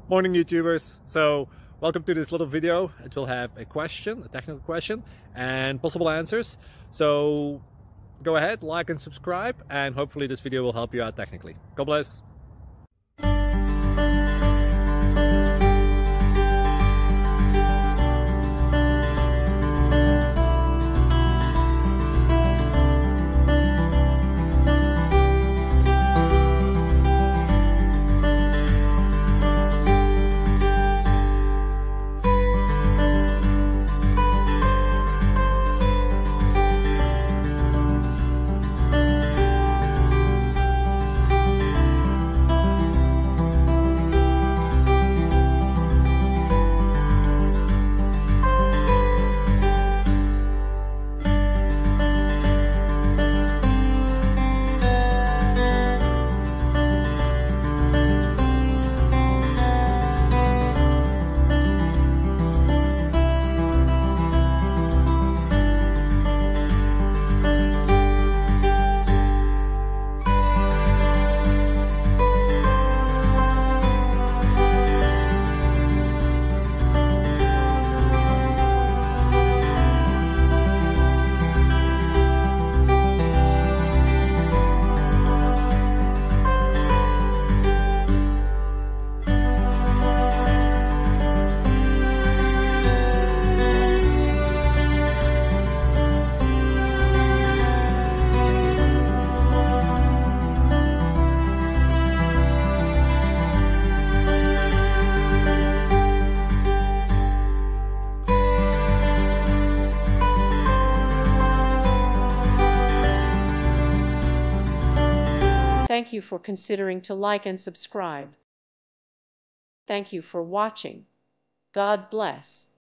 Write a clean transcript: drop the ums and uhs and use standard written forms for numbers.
Morning YouTubers. So welcome to this little video. It will have a question, a technical question, and possible answers. So go ahead, like and subscribe, and hopefully this video will help you out technically. God bless. Thank you for considering to like and subscribe. Thank you for watching. God bless.